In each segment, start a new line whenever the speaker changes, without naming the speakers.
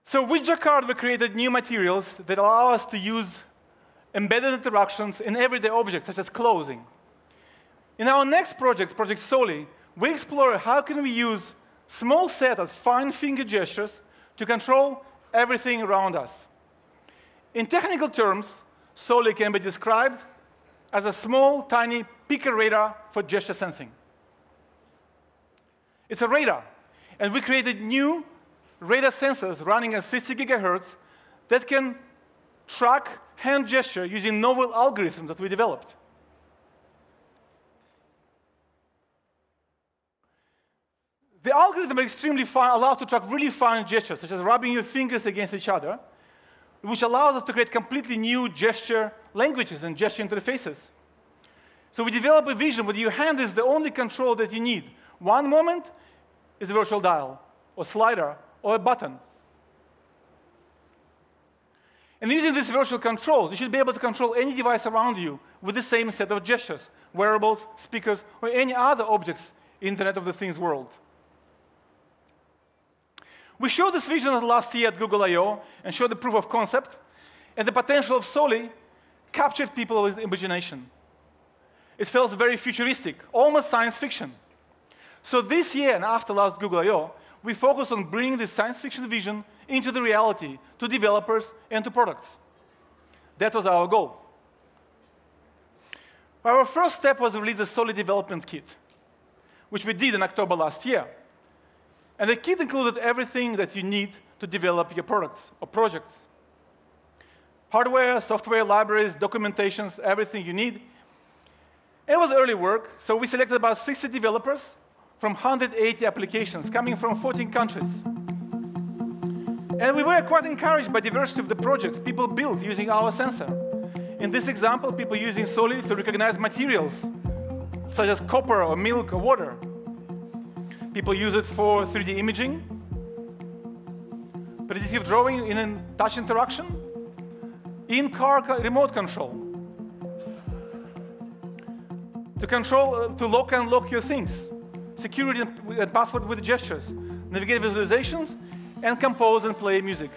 So with Jacquard, we created new materials that allow us to use embedded interactions in everyday objects, such as clothing. In our next project, Project Soli, we explore how can we use small set of fine finger gestures to control everything around us. In technical terms, Soli can be described as a small, tiny picker radar for gesture sensing. It's a radar, and we created new radar sensors running at 60 gigahertz that can track hand gesture using novel algorithms that we developed. The algorithm is extremely fine, allows to track really fine gestures, such as rubbing your fingers against each other, which allows us to create completely new gesture languages and gesture interfaces. So we develop a vision where your hand is the only control that you need. One moment is a virtual dial, or slider, or a button. And using these virtual controls, you should be able to control any device around you with the same set of gestures, wearables, speakers, or any other objects in the Internet of the Things world. We showed this vision last year at Google I/O and showed the proof of concept, and the potential of Soli captured people's imagination. It felt very futuristic, almost science fiction. So this year and after last Google I/O, we focused on bringing this science fiction vision into the reality to developers and to products. That was our goal. Our first step was to release the Soli development kit, which we did in October last year. And the kit included everything that you need to develop your products or projects. Hardware, software, libraries, documentations, everything you need. It was early work, so we selected about 60 developers from 180 applications coming from 14 countries. And we were quite encouraged by the diversity of the projects people built using our sensor. In this example, people using Soli to recognize materials, such as copper or milk or water. People use it for 3D imaging, predictive drawing in a touch interaction, in-car remote control, to lock and unlock your things, security and password with gestures, navigate visualizations, and compose and play music.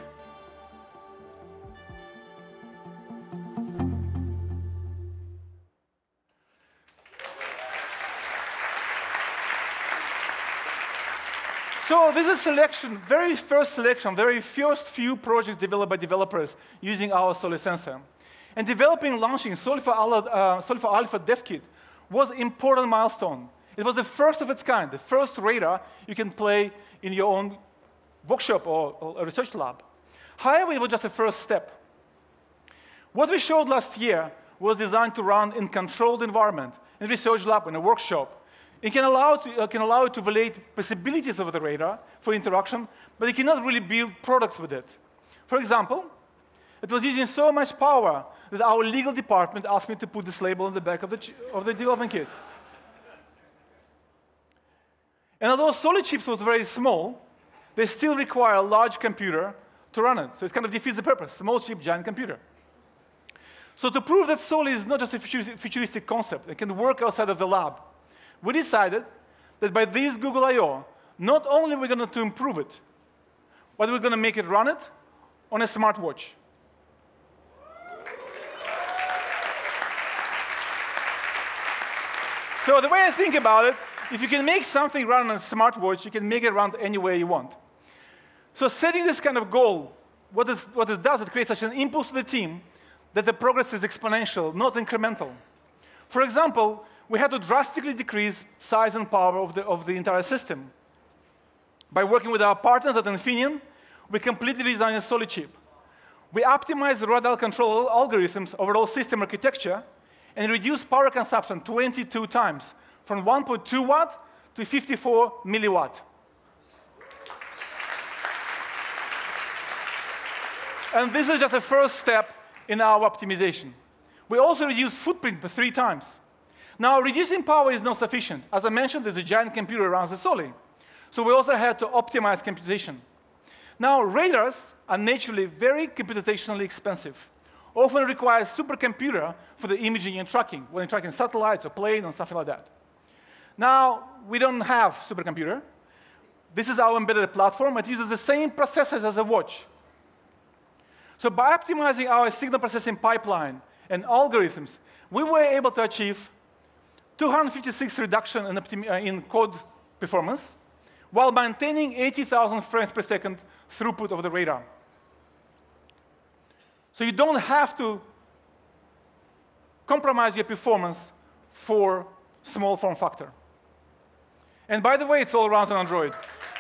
So this is selection, very first selection, very first few projects developed by developers using our Soli sensor. And developing and launching Soli for Alpha Dev Kit was an important milestone. It was the first of its kind, the first radar you can play in your own workshop or a research lab. However, it was just a first step. What we showed last year was designed to run in controlled environment, in a research lab, in a workshop. It can allow it to validate possibilities of the radar for interaction, but it cannot really build products with it. For example, it was using so much power that our legal department asked me to put this label on the back of the development kit. And although Soli chips was very small, they still require a large computer to run it. So it kind of defeats the purpose, small chip, giant computer. So to prove that Soli is not just a futuristic concept, it can work outside of the lab, we decided that by this Google I/O, not only we're going to improve it, but we're going to make it run it on a smartwatch. So the way I think about it, if you can make something run on a smartwatch, you can make it run any way you want. So setting this kind of goal, what it does, it creates such an impulse to the team that the progress is exponential, not incremental. For example, we had to drastically decrease size and power of the entire system. By working with our partners at Infineon, we completely redesigned a Soli chip. We optimized the radar control algorithms overall system architecture and reduced power consumption 22 times, from 1.2 watt to 54 milliwatt. And this is just the first step in our optimization. We also reduced footprint by 3 times. Now, reducing power is not sufficient. As I mentioned, there's a giant computer that runs the Soli. So we also had to optimize computation. Now, radars are naturally very computationally expensive, often require a supercomputer for the imaging and tracking, when you're tracking satellites or planes or something like that. Now, we don't have supercomputer. This is our embedded platform. It uses the same processors as a watch, So by optimizing our signal processing pipeline and algorithms, we were able to achieve 256 reduction in code performance, while maintaining 80,000 frames per second throughput of the radar. So you don't have to compromise your performance for small form factor. And by the way, it's all runs on Android.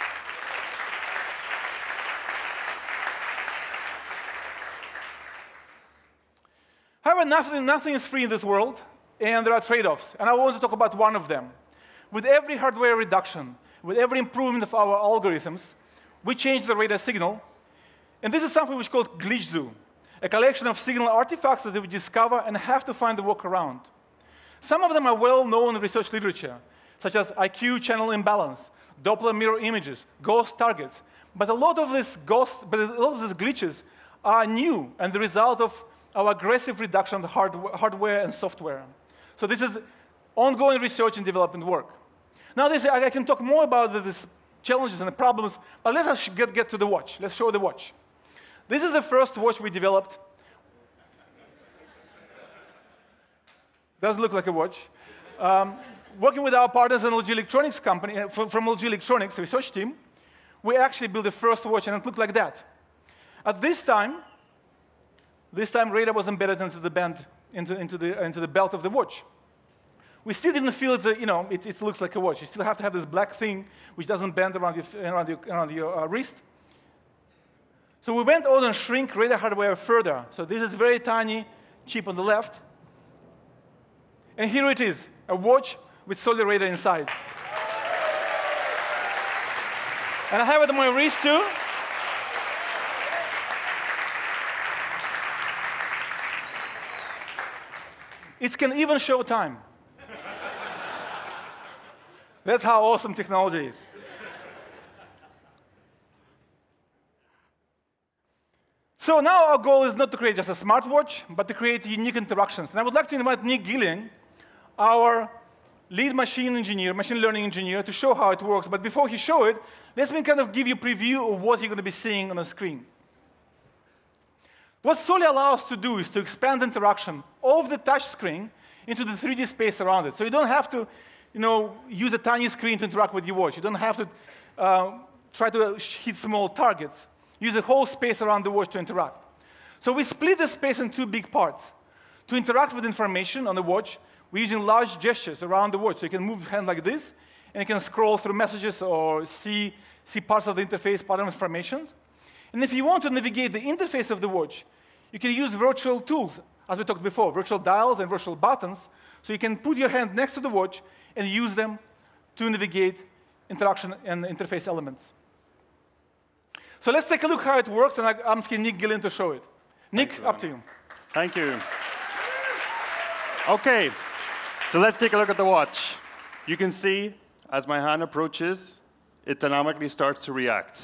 However, nothing is free in this world, and there are trade-offs. And I want to talk about one of them. With every hardware reduction, with every improvement of our algorithms, we change the radar signal. And this is something which is called glitch zoo, a collection of signal artifacts that we discover and have to find a workaround. Some of them are well-known in research literature, such as IQ channel imbalance, Doppler mirror images, ghost targets. But a lot of these glitches are new and the result of our aggressive reduction of hardware and software. So this is ongoing research and development work. Now, I can talk more about these challenges and the problems, but let's get to the watch. Let's show the watch. This is the first watch we developed. Doesn't look like a watch. Working with our partners in LG Electronics company, from LG Electronics research team, we actually built the first watch, and it looked like that. At this time, radar was embedded into the band, into the belt of the watch. We still didn't feel it looks like a watch. You still have to have this black thing which doesn't bend around your wrist. So we went on and shrink radar hardware further. So this is very tiny chip on the left. And here it is, a watch with solid radar inside. And I have it on my wrist too. It can even show time. That's how awesome technology is. So now our goal is not to create just a smartwatch, but to create unique interactions. And I would like to invite Nick Gillian, our lead machine learning engineer, to show how it works. But before he shows it, let me kind of give you a preview of what you're going to be seeing on the screen. What Soli allows us to do is to expand interaction of the touch screen into the 3D space around it. So you don't have to use a tiny screen to interact with your watch. You don't have to try to hit small targets. Use the whole space around the watch to interact. So we split the space in two big parts. To interact with information on the watch, we're using large gestures around the watch. So you can move your hand like this, and you can scroll through messages or see parts of the interface, part of information. And if you want to navigate the interface of the watch, you can use virtual tools, as we talked before, virtual dials and virtual buttons. So you can put your hand next to the watch and use them to navigate interaction and interface elements. So let's take a look how it works, and I'm asking Nick Gillian to show it. Nick, up to you.
Thank you. OK, so let's take a look at the watch. You can see, as my hand approaches, it dynamically starts to react.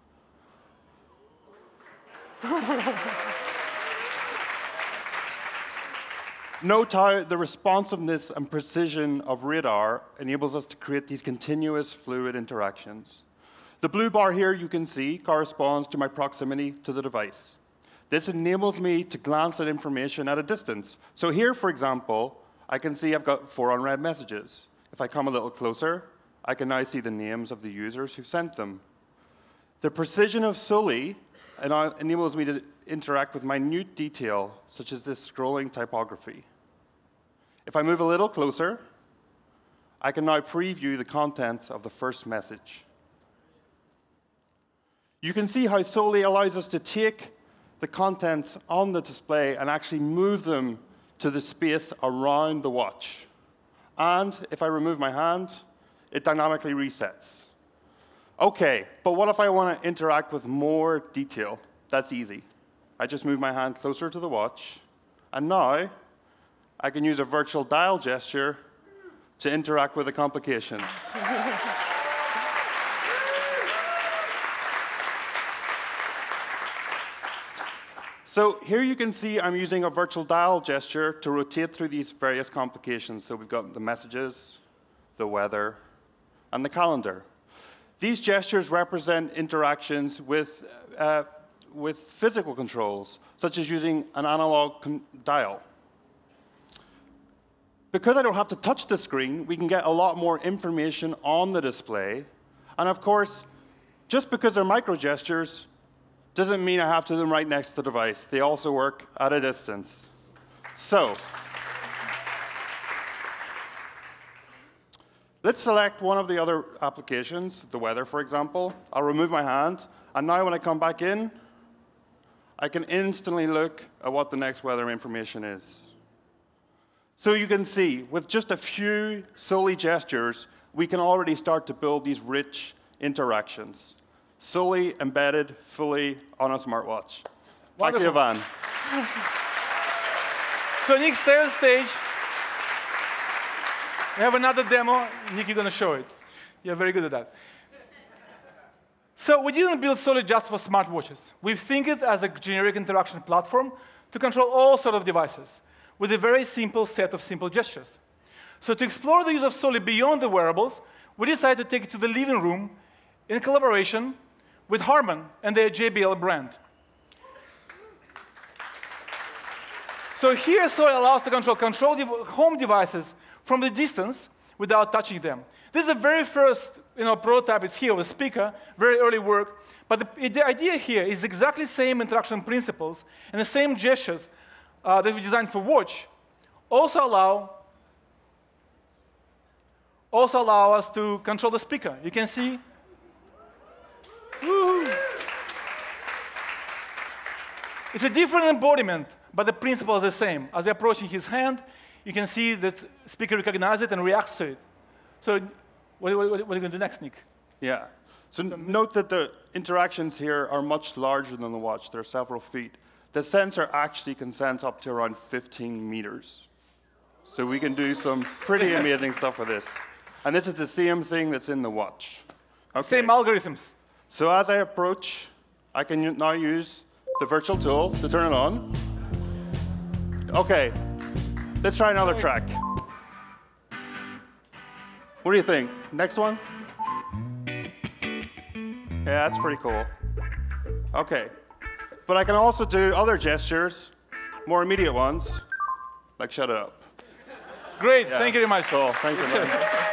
Note how the responsiveness and precision of radar enables us to create these continuous fluid interactions. The blue bar here you can see corresponds to my proximity to the device. This enables me to glance at information at a distance. So here, for example, I can see I've got 4 unread messages. If I come a little closer, I can now see the names of the users who sent them. The precision of Soli enables me to interact with minute detail, such as this scrolling typography. If I move a little closer, I can now preview the contents of the first message. You can see how Soli allows us to take the contents on the display and actually move them to the space around the watch. And if I remove my hand, it dynamically resets. OK, but what if I want to interact with more detail? That's easy. I just move my hand closer to the watch. And now, I can use a virtual dial gesture to interact with the complications. So here you can see I'm using a virtual dial gesture to rotate through these various complications. So we've got the messages, the weather, and the calendar. These gestures represent interactions with with physical controls, such as using an analog dial. Because I don't have to touch the screen, we can get a lot more information on the display. And of course, just because they're micro gestures doesn't mean I have to do them right next to the device. They also work at a distance. So let's select one of the other applications, the weather, for example. I'll remove my hand. And now when I come back in, I can instantly look at what the next weather information is. So you can see, with just a few solely gestures, we can already start to build these rich interactions, solely embedded fully on a smartwatch. Back to you, Van.
So Nick, stay on stage. We have another demo. Nick, you're going to show it. You're very good at that. So we didn't build Solly just for smartwatches. We think it as a generic interaction platform to control all sorts of devices with a very simple set of simple gestures. So to explore the use of Solly beyond the wearables, we decided to take it to the living room in collaboration with Harman and their JBL brand. So here, Solly allows to control home devices from the distance without touching them. This is the very first prototype. It's here with a speaker, very early work. But the idea here is exactly the same interaction principles and the same gestures that we designed for watch also allow us to control the speaker. You can see. Woo. It's a different embodiment, but the principle is the same. As you're approaching his hand, you can see that the speaker recognizes it and reacts to it. So what are you going to do next, Nick?
Yeah. So note that the interactions here are much larger than the watch. They're several feet. The sensor actually can sense up to around 15 meters. So we can do some pretty amazing stuff with this. And this is the same thing that's in the watch. Okay.
Same algorithms.
So as I approach, I can now use the virtual tool to turn it on. OK, let's try another track. What do you think? Next one? Yeah, that's pretty cool. OK. But I can also do other gestures, more immediate ones, like shut it up.
Great. Yeah. Thank you very much.
Cool. Thanks so much.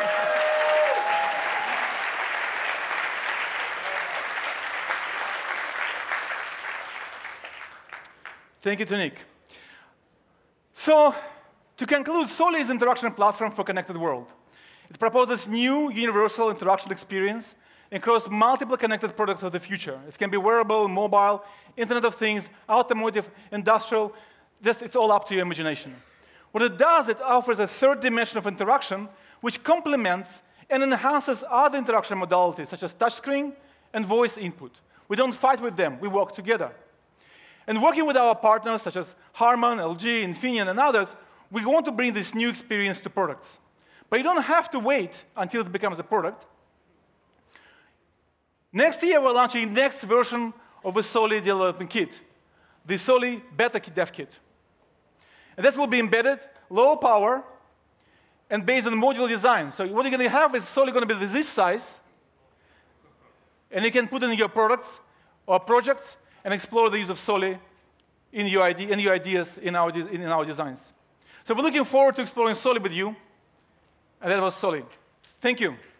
Thank you to Nick. So to conclude, Solly is an interaction platform for connected world. It proposes new universal interaction experience across multiple connected products of the future. It can be wearable, mobile, Internet of Things, automotive, industrial. It's all up to your imagination. What it does, it offers a third dimension of interaction which complements and enhances other interaction modalities, such as touchscreen and voice input. We don't fight with them. We work together. And working with our partners, such as Harman, LG, Infineon, and others, we want to bring this new experience to products. But you don't have to wait until it becomes a product. Next year, we're launching the next version of the Solly development kit, the Solly Beta Dev Kit. And that will be embedded, low power, and based on modular design. So what you're going to have is Solly going to be this size, and you can put it in your products or projects and explore the use of Solly in your ideas, in our designs. So we're looking forward to exploring Solly with you. And that was Solly. Thank you.